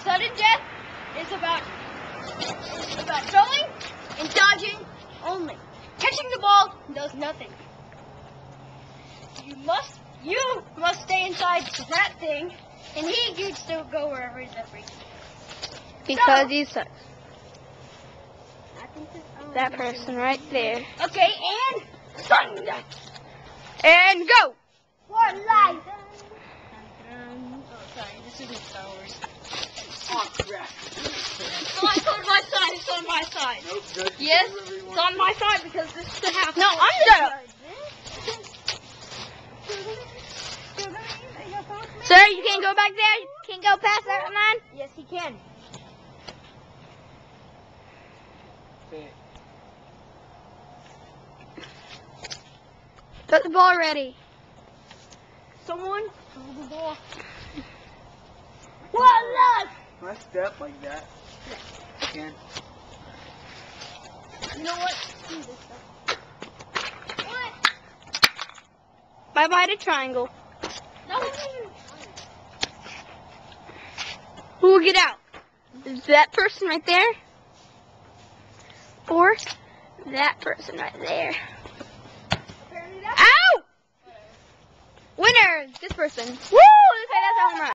Sudden death is about throwing and dodging only. Catching the ball does nothing. You must stay inside that thing, and you'd still go wherever he's at. Because he sucks. I think That person right there. Okay, and sudden death. And go! For life. Oh, sorry, this isn't Star Wars. Oh, crap. Oh, it's on my side. It's on my side. Nope, good. Yes, it's on my side because this is the half. No, I'm the... Sir, you can't go back there? You can't go past that line? Yes, he can. Okay. Put the ball ready. Someone throw the ball. What luck! Can I step like that? I can. You know what? Do this stuff. What? Bye-bye to triangle. No. Who will get out? Is that person right there? Or that person right there? Ow! Winner! This person. Woo!